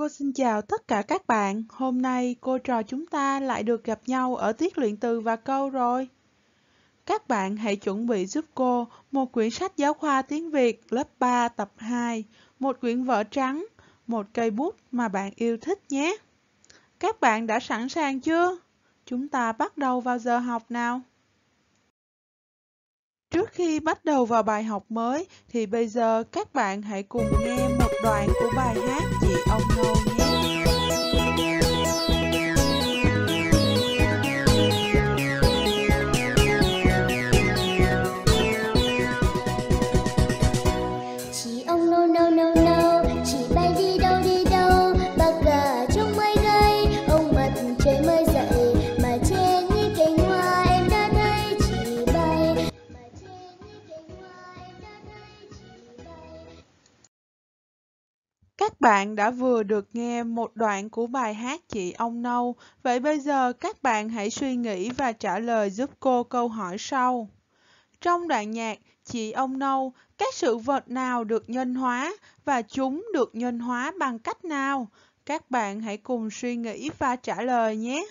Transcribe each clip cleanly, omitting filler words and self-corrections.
Cô xin chào tất cả các bạn. Hôm nay cô trò chúng ta lại được gặp nhau ở tiết luyện từ và câu rồi. Các bạn hãy chuẩn bị giúp cô một quyển sách giáo khoa tiếng Việt lớp 3 tập 2, một quyển vở trắng, một cây bút mà bạn yêu thích nhé. Các bạn đã sẵn sàng chưa? Chúng ta bắt đầu vào giờ học nào. Trước khi bắt đầu vào bài học mới thì bây giờ các bạn hãy cùng nghe một đoạn của bài hát Chị Ông Nâu nhé. Chị ông nâu nâu nâu nâu, chị bay đi đâu, bác gà trong mây gây, ông mặt trời mới dậy, mà trên những cánh hoa em đã thấy chị bay, mà trên những cánh hoa em đã thấy chị bay. Các bạn đã vừa được nghe một đoạn của bài hát Chị Ông Nâu, vậy bây giờ các bạn hãy suy nghĩ và trả lời giúp cô câu hỏi sau. Trong đoạn nhạc Chị Ông Nâu, các sự vật nào được nhân hóa và chúng được nhân hóa bằng cách nào? Các bạn hãy cùng suy nghĩ và trả lời nhé.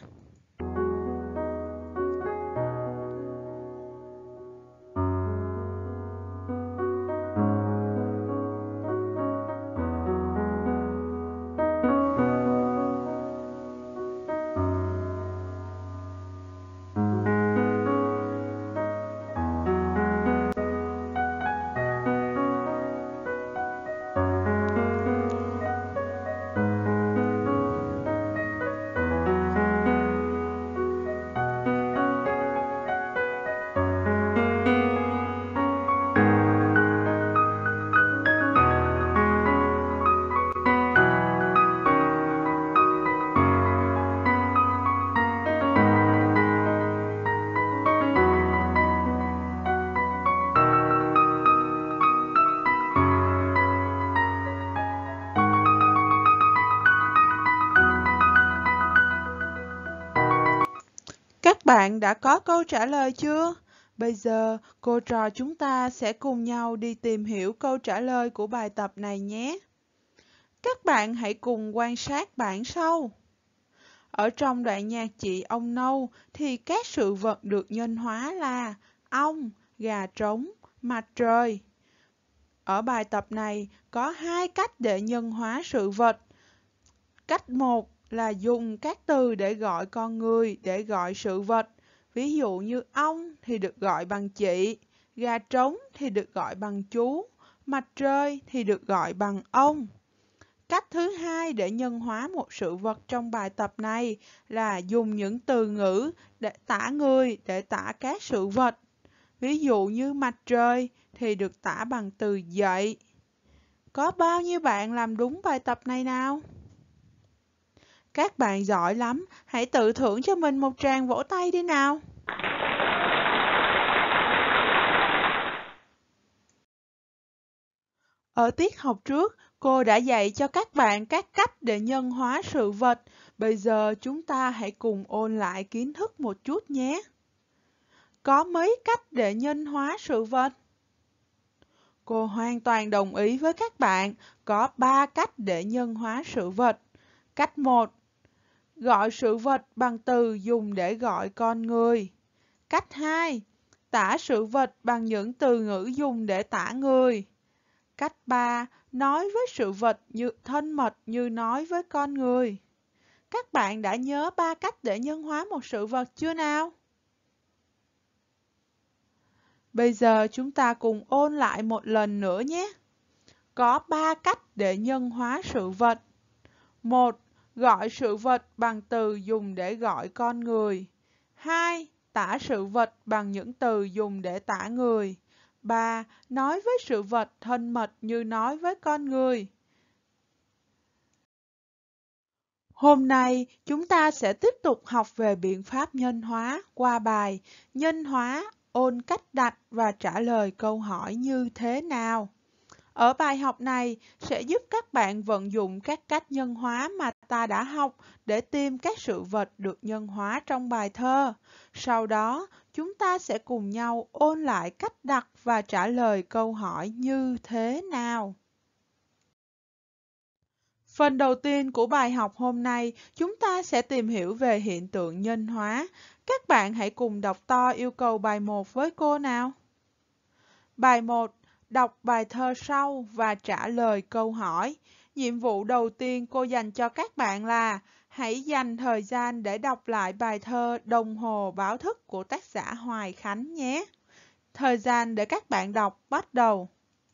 Các bạn đã có câu trả lời chưa? Bây giờ, cô trò chúng ta sẽ cùng nhau đi tìm hiểu câu trả lời của bài tập này nhé. Các bạn hãy cùng quan sát bảng sau. Ở trong đoạn nhạc Chị Ông Nâu thì các sự vật được nhân hóa là ong, gà trống, mặt trời. Ở bài tập này có hai cách để nhân hóa sự vật. Cách 1 là dùng các từ để gọi con người để gọi sự vật. Ví dụ như ong thì được gọi bằng chị, gà trống thì được gọi bằng chú, mặt trời thì được gọi bằng ông. Cách thứ hai để nhân hóa một sự vật trong bài tập này là dùng những từ ngữ để tả người để tả các sự vật. Ví dụ như mặt trời thì được tả bằng từ dậy. Có bao nhiêu bạn làm đúng bài tập này nào? Các bạn giỏi lắm, hãy tự thưởng cho mình một tràng vỗ tay đi nào. Ở tiết học trước, cô đã dạy cho các bạn các cách để nhân hóa sự vật. Bây giờ chúng ta hãy cùng ôn lại kiến thức một chút nhé. Có mấy cách để nhân hóa sự vật? Cô hoàn toàn đồng ý với các bạn, có 3 cách để nhân hóa sự vật. Cách 1. Gọi sự vật bằng từ dùng để gọi con người. Cách 2. Tả sự vật bằng những từ ngữ dùng để tả người. Cách 3. Nói với sự vật như thân mật như nói với con người. Các bạn đã nhớ 3 cách để nhân hóa một sự vật chưa nào? Bây giờ chúng ta cùng ôn lại một lần nữa nhé. Có 3 cách để nhân hóa sự vật. 1. Gọi sự vật bằng từ dùng để gọi con người. 2. Tả sự vật bằng những từ dùng để tả người. 3. Nói với sự vật thân mật như nói với con người. Hôm nay, chúng ta sẽ tiếp tục học về biện pháp nhân hóa qua bài Nhân hóa, ôn cách đặt và trả lời câu hỏi như thế nào. Ở bài học này sẽ giúp các bạn vận dụng các cách nhân hóa mà ta đã học để tìm các sự vật được nhân hóa trong bài thơ. Sau đó, chúng ta sẽ cùng nhau ôn lại cách đặt và trả lời câu hỏi như thế nào. Phần đầu tiên của bài học hôm nay, chúng ta sẽ tìm hiểu về hiện tượng nhân hóa. Các bạn hãy cùng đọc to yêu cầu bài 1 với cô nào. Bài 1. Đọc bài thơ sau và trả lời câu hỏi. Nhiệm vụ đầu tiên cô dành cho các bạn là hãy dành thời gian để đọc lại bài thơ Đồng hồ báo thức của tác giả Hoài Khánh nhé. Thời gian để các bạn đọc bắt đầu.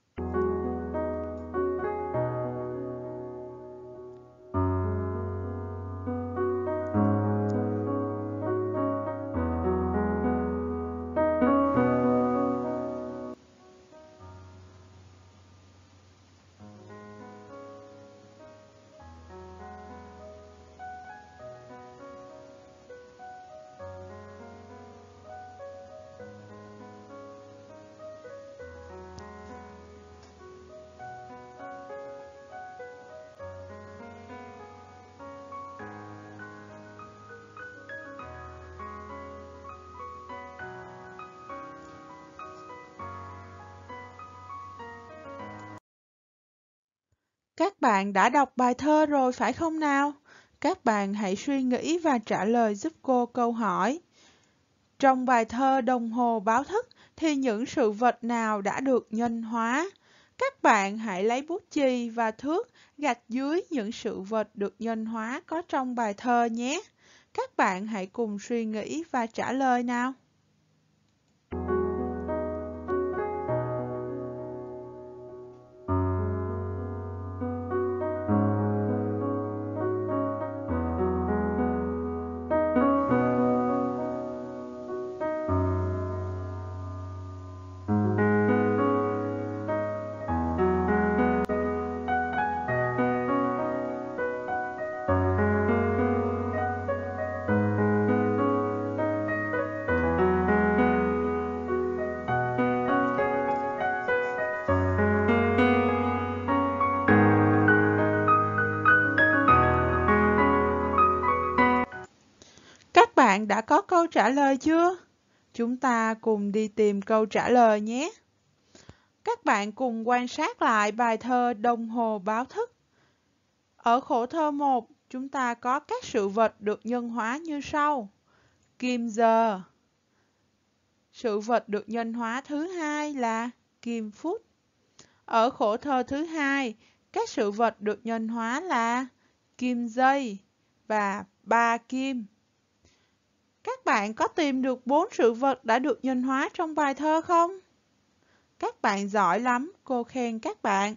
Các bạn đã đọc bài thơ rồi phải không nào? Các bạn hãy suy nghĩ và trả lời giúp cô câu hỏi. Trong bài thơ Đồng hồ báo thức thì những sự vật nào đã được nhân hóa? Các bạn hãy lấy bút chì và thước gạch dưới những sự vật được nhân hóa có trong bài thơ nhé. Các bạn hãy cùng suy nghĩ và trả lời nào. Các bạn đã có câu trả lời chưa? Chúng ta cùng đi tìm câu trả lời nhé. Các bạn cùng quan sát lại bài thơ Đồng hồ báo thức. Ở khổ thơ 1, chúng ta có các sự vật được nhân hóa như sau. Kim giờ. Sự vật được nhân hóa thứ hai là kim phút. Ở khổ thơ thứ 2, các sự vật được nhân hóa là kim giây và 3 kim. Các bạn có tìm được 4 sự vật đã được nhân hóa trong bài thơ không? Các bạn giỏi lắm, cô khen các bạn.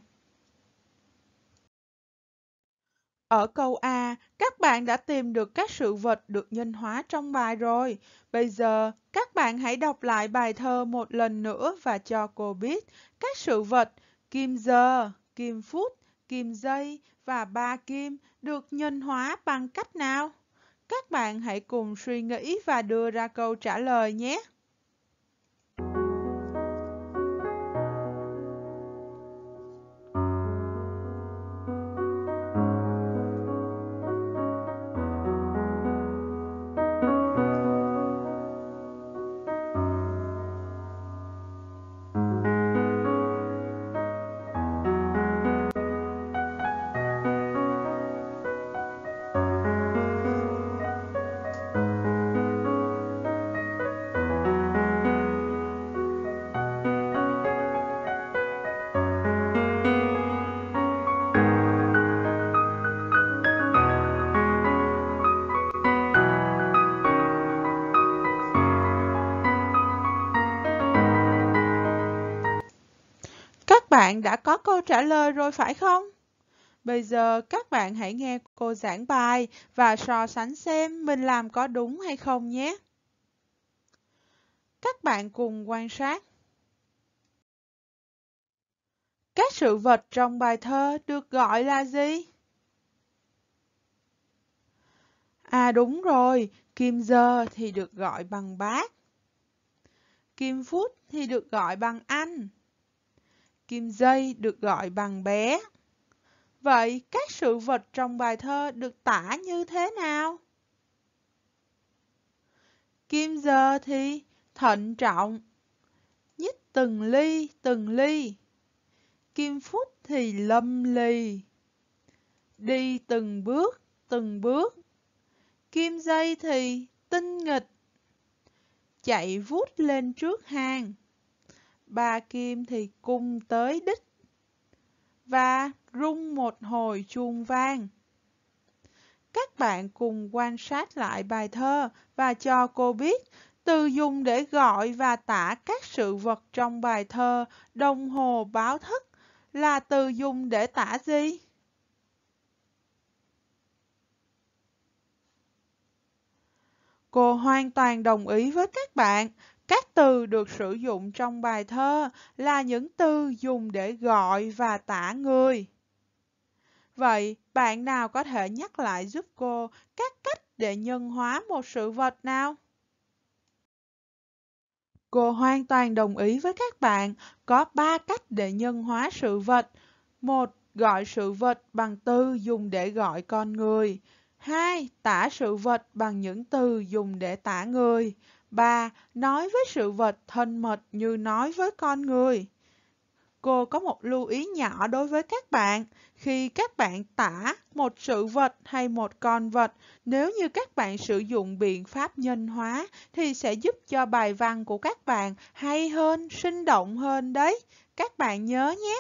Ở câu A, các bạn đã tìm được các sự vật được nhân hóa trong bài rồi. Bây giờ, các bạn hãy đọc lại bài thơ một lần nữa và cho cô biết các sự vật kim giờ, kim phút, kim giây và 3 kim được nhân hóa bằng cách nào? Các bạn hãy cùng suy nghĩ và đưa ra câu trả lời nhé. Các bạn đã có câu trả lời rồi phải không? Bây giờ các bạn hãy nghe cô giảng bài và so sánh xem mình làm có đúng hay không nhé. Các bạn cùng quan sát. Các sự vật trong bài thơ được gọi là gì? À đúng rồi, kim giờ thì được gọi bằng bác. Kim phút thì được gọi bằng anh. Kim giây được gọi bằng bé. Vậy các sự vật trong bài thơ được tả như thế nào? Kim giờ thì thận trọng, nhích từng ly. Kim phút thì lâm ly. đi từng bước, từng bước. Kim dây thì tinh nghịch, chạy vút lên trước hàng. Ba kim thì cùng tới đích, và rung một hồi chuông vang. Các bạn cùng quan sát lại bài thơ và cho cô biết từ dùng để gọi và tả các sự vật trong bài thơ Đồng hồ báo thức là từ dùng để tả gì? Cô hoàn toàn đồng ý với các bạn. Các từ được sử dụng trong bài thơ là những từ dùng để gọi và tả người. Vậy, bạn nào có thể nhắc lại giúp cô các cách để nhân hóa một sự vật nào? Cô hoàn toàn đồng ý với các bạn, có 3 cách để nhân hóa sự vật. 1. Gọi sự vật bằng từ dùng để gọi con người. 2. Tả sự vật bằng những từ dùng để tả người. 3. Nói với sự vật thân mật như nói với con người. Cô có một lưu ý nhỏ đối với các bạn. Khi các bạn tả một sự vật hay một con vật, nếu như các bạn sử dụng biện pháp nhân hóa thì sẽ giúp cho bài văn của các bạn hay hơn, sinh động hơn đấy. Các bạn nhớ nhé.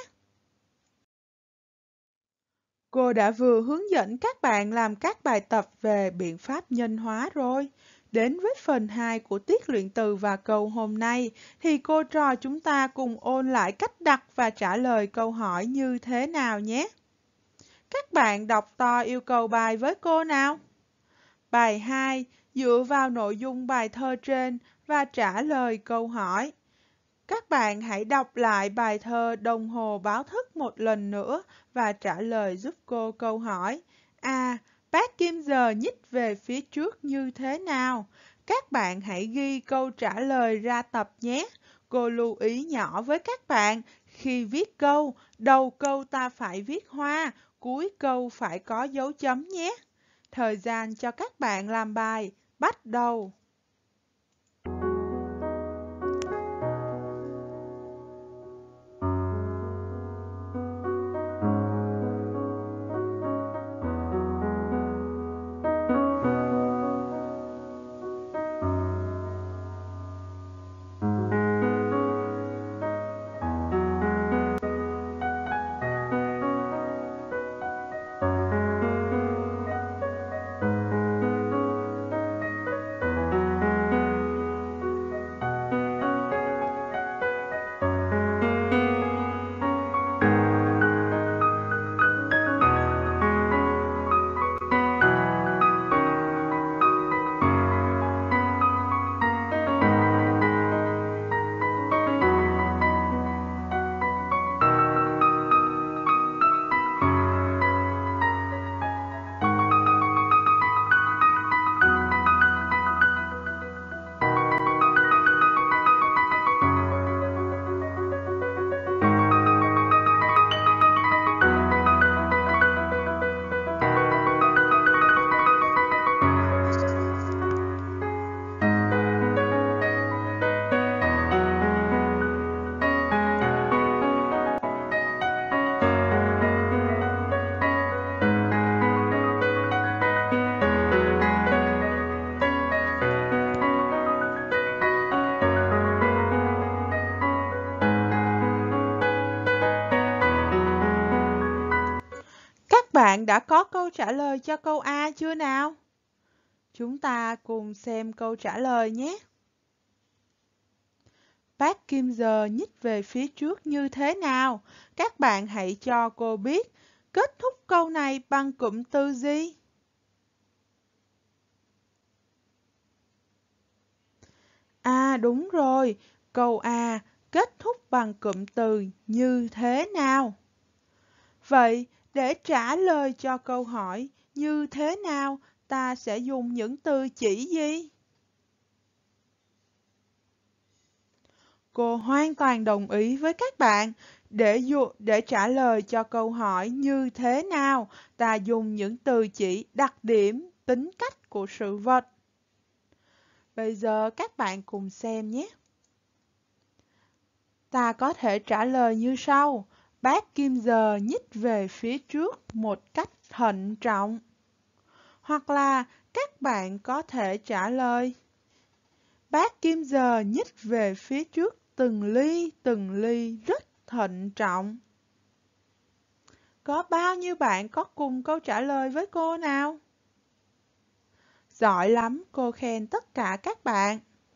Cô đã vừa hướng dẫn các bạn làm các bài tập về biện pháp nhân hóa rồi. Đến với phần 2 của tiết luyện từ và câu hôm nay, thì cô trò chúng ta cùng ôn lại cách đặt và trả lời câu hỏi như thế nào nhé. Các bạn đọc to yêu cầu bài với cô nào. Bài 2, dựa vào nội dung bài thơ trên và trả lời câu hỏi. Các bạn hãy đọc lại bài thơ Đồng hồ báo thức một lần nữa và trả lời giúp cô câu hỏi. A. Bát kim giờ nhích về phía trước như thế nào? Các bạn hãy ghi câu trả lời ra tập nhé. Cô lưu ý nhỏ với các bạn, khi viết câu, đầu câu ta phải viết hoa, cuối câu phải có dấu chấm nhé. Thời gian cho các bạn làm bài, bắt đầu. Các bạn đã có câu trả lời cho câu A chưa nào? Chúng ta cùng xem câu trả lời nhé. Bát kim giờ nhích về phía trước như thế nào? Các bạn hãy cho cô biết. Kết thúc câu này bằng cụm từ gì? À đúng rồi, câu A kết thúc bằng cụm từ như thế nào? Vậy, để trả lời cho câu hỏi như thế nào, ta sẽ dùng những từ chỉ gì? Cô hoàn toàn đồng ý với các bạn. Để trả lời cho câu hỏi như thế nào, ta dùng những từ chỉ đặc điểm, tính cách của sự vật. Bây giờ các bạn cùng xem nhé. Ta có thể trả lời như sau. Bác Kim Giờ nhích về phía trước một cách thận trọng. Hoặc là các bạn có thể trả lời: Bác Kim Giờ nhích về phía trước từng ly rất thận trọng. Có bao nhiêu bạn có cùng câu trả lời với cô nào? Giỏi lắm, cô khen tất cả các bạn.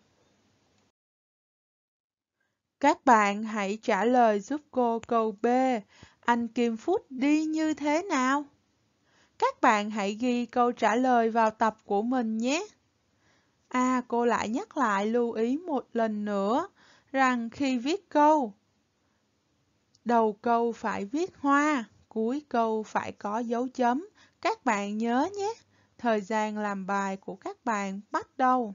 Các bạn hãy trả lời giúp cô câu B. Anh Kim Phút đi như thế nào? Các bạn hãy ghi câu trả lời vào tập của mình nhé. Cô lại nhắc lại lưu ý một lần nữa rằng khi viết câu, đầu câu phải viết hoa, cuối câu phải có dấu chấm. Các bạn nhớ nhé. Thời gian làm bài của các bạn bắt đầu.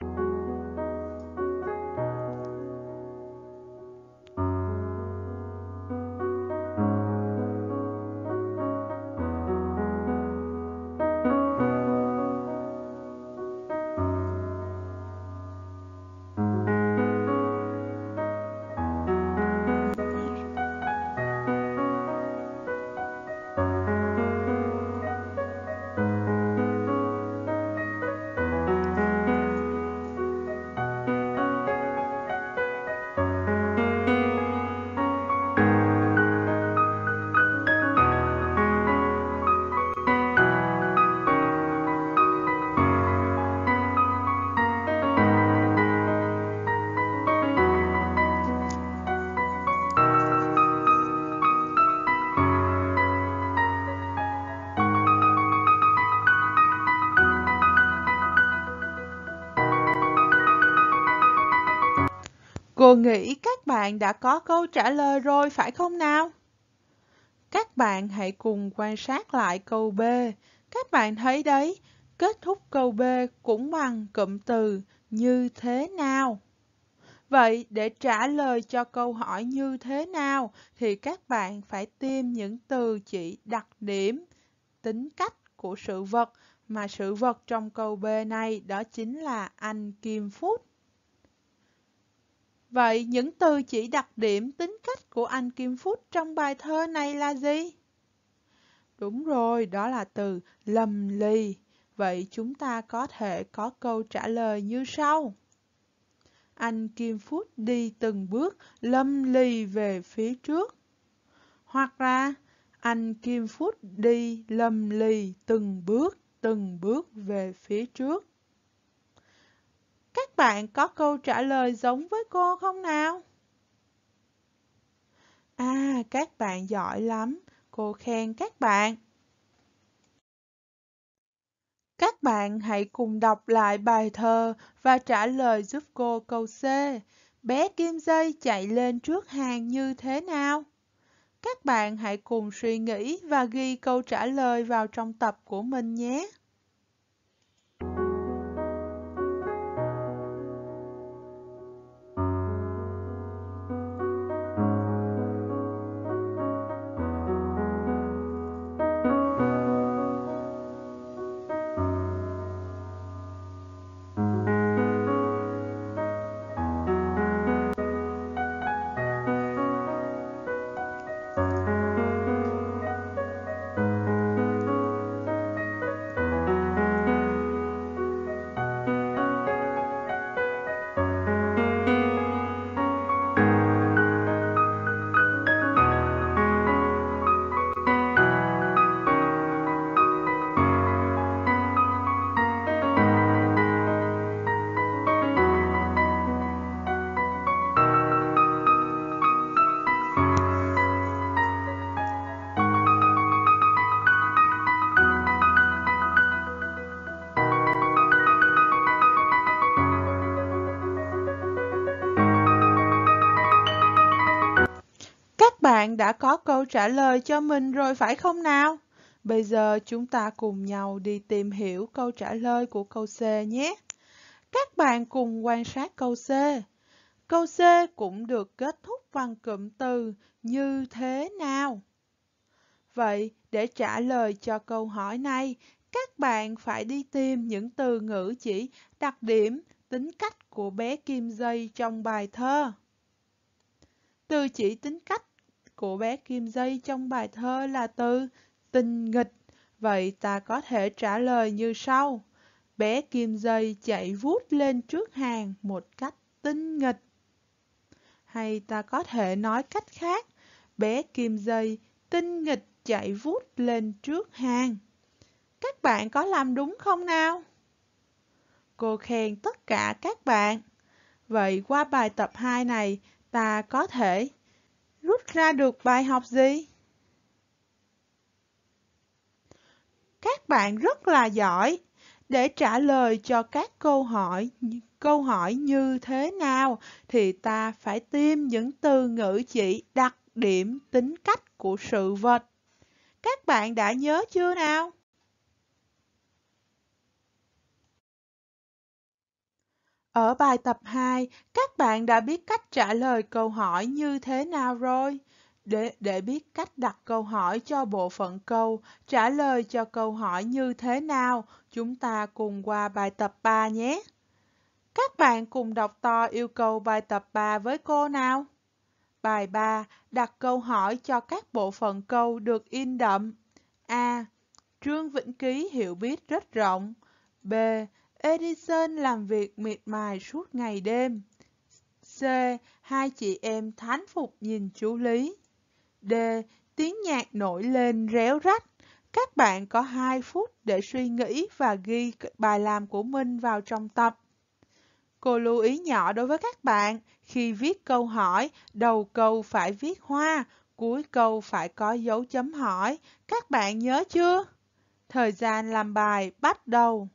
Cô nghĩ các bạn đã có câu trả lời rồi phải không nào? Các bạn hãy cùng quan sát lại câu B. Các bạn thấy đấy, kết thúc câu B cũng bằng cụm từ như thế nào. Vậy để trả lời cho câu hỏi như thế nào thì các bạn phải tìm những từ chỉ đặc điểm, tính cách của sự vật, mà sự vật trong câu B này đó chính là anh Kim Phút. Vậy những từ chỉ đặc điểm tính cách của anh Kim Phút trong bài thơ này là gì? Đúng rồi, đó là từ lầm lì. Vậy chúng ta có thể có câu trả lời như sau. Anh Kim Phút đi từng bước lầm lì về phía trước. Hoặc là anh Kim Phút đi lầm lì từng bước về phía trước. Các bạn có câu trả lời giống với cô không nào? Các bạn giỏi lắm, cô khen các bạn. Các bạn hãy cùng đọc lại bài thơ và trả lời giúp cô câu C. Bé Kim Dây chạy lên trước hàng như thế nào? Các bạn hãy cùng suy nghĩ và ghi câu trả lời vào trong tập của mình nhé. Các bạn đã có câu trả lời cho mình rồi phải không nào? Bây giờ chúng ta cùng nhau đi tìm hiểu câu trả lời của câu C nhé. Các bạn cùng quan sát câu C. Câu C cũng được kết thúc bằng cụm từ như thế nào. Vậy để trả lời cho câu hỏi này, các bạn phải đi tìm những từ ngữ chỉ đặc điểm, tính cách của bé Kim Dây trong bài thơ. Từ chỉ tính cách của bé Kim Dây trong bài thơ là từ tinh nghịch. Vậy ta có thể trả lời như sau. Bé Kim Dây chạy vút lên trước hàng một cách tinh nghịch. Hay ta có thể nói cách khác. Bé Kim Dây tinh nghịch chạy vút lên trước hàng. Các bạn có làm đúng không nào? Cô khen tất cả các bạn. Vậy qua bài tập 2 này, ta có thể rút ra được bài học gì? Các bạn rất là giỏi. Để trả lời cho các câu hỏi như thế nào thì ta phải tìm những từ ngữ chỉ đặc điểm tính cách của sự vật. Các bạn đã nhớ chưa nào? Ở bài tập 2, các bạn đã biết cách trả lời câu hỏi như thế nào rồi? Để biết cách đặt câu hỏi cho bộ phận câu, trả lời cho câu hỏi như thế nào, chúng ta cùng qua bài tập 3 nhé. Các bạn cùng đọc to yêu cầu bài tập 3 với cô nào. Bài 3, đặt câu hỏi cho các bộ phận câu được in đậm. A. Trương Vĩnh Ký hiểu biết rất rộng. B. Edison làm việc miệt mài suốt ngày đêm. C. Hai chị em thán phục nhìn chú Lý. D. Tiếng nhạc nổi lên réo rắt. Các bạn có 2 phút để suy nghĩ và ghi bài làm của mình vào trong tập. Cô lưu ý nhỏ đối với các bạn, khi viết câu hỏi, đầu câu phải viết hoa, cuối câu phải có dấu chấm hỏi. Các bạn nhớ chưa? Thời gian làm bài bắt đầu.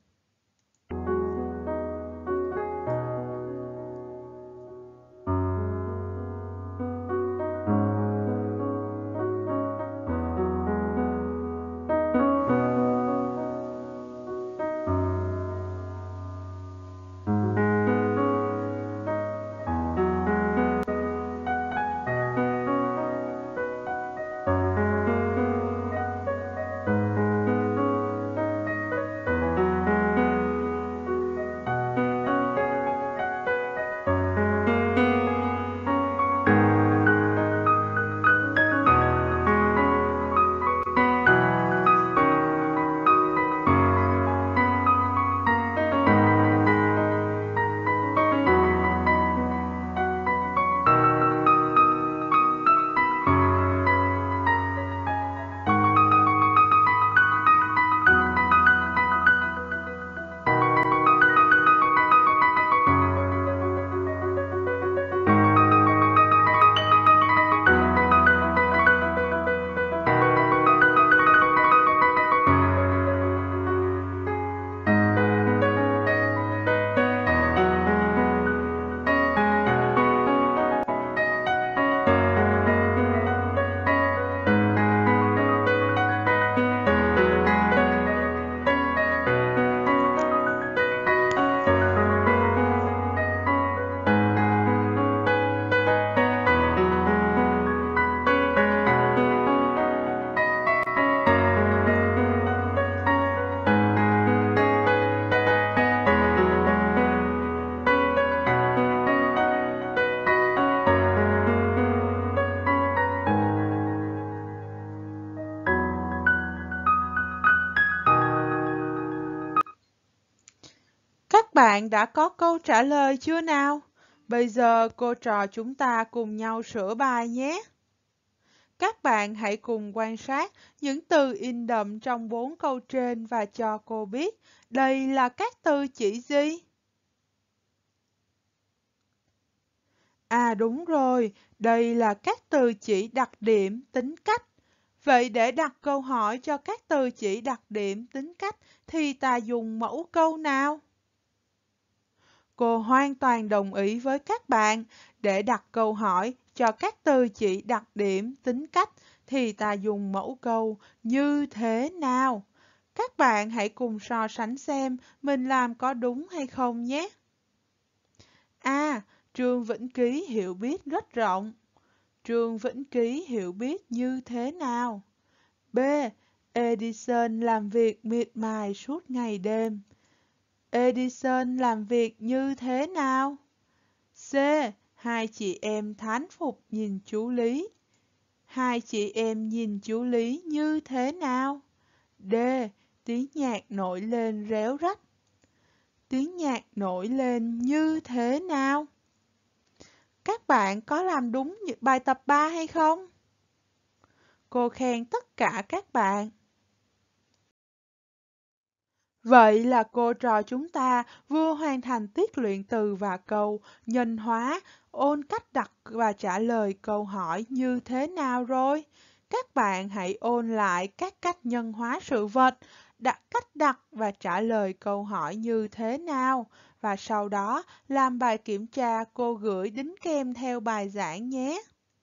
Các bạn đã có câu trả lời chưa nào? Bây giờ cô trò chúng ta cùng nhau sửa bài nhé. Các bạn hãy cùng quan sát những từ in đậm trong 4 câu trên và cho cô biết đây là các từ chỉ gì? À đúng rồi, đây là các từ chỉ đặc điểm tính cách. Vậy để đặt câu hỏi cho các từ chỉ đặc điểm tính cách thì ta dùng mẫu câu nào? Cô hoàn toàn đồng ý với các bạn. Để đặt câu hỏi cho các từ chỉ đặc điểm tính cách thì ta dùng mẫu câu như thế nào? Các bạn hãy cùng so sánh xem mình làm có đúng hay không nhé. A. Trương Vĩnh Ký hiểu biết rất rộng. Trương Vĩnh Ký hiểu biết như thế nào? B. Edison làm việc miệt mài suốt ngày đêm. Edison làm việc như thế nào? C. Hai chị em thán phục nhìn chú Lý. Hai chị em nhìn chú Lý như thế nào? D. Tiếng nhạc nổi lên réo rắt. Tiếng nhạc nổi lên như thế nào? Các bạn có làm đúng bài tập 3 hay không? Cô khen tất cả các bạn. Vậy là cô trò chúng ta vừa hoàn thành tiết luyện từ và câu, nhân hóa, ôn cách đặt và trả lời câu hỏi như thế nào rồi? Các bạn hãy ôn lại các cách nhân hóa sự vật, cách đặt và trả lời câu hỏi như thế nào. Và sau đó làm bài kiểm tra cô gửi đính kèm theo bài giảng nhé.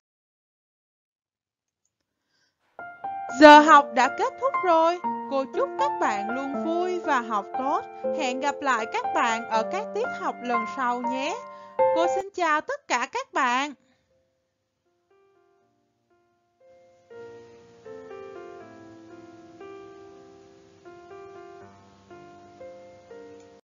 Giờ học đã kết thúc rồi. Cô chúc các bạn luôn vui và học tốt. Hẹn gặp lại các bạn ở các tiết học lần sau nhé. Cô xin chào tất cả các bạn.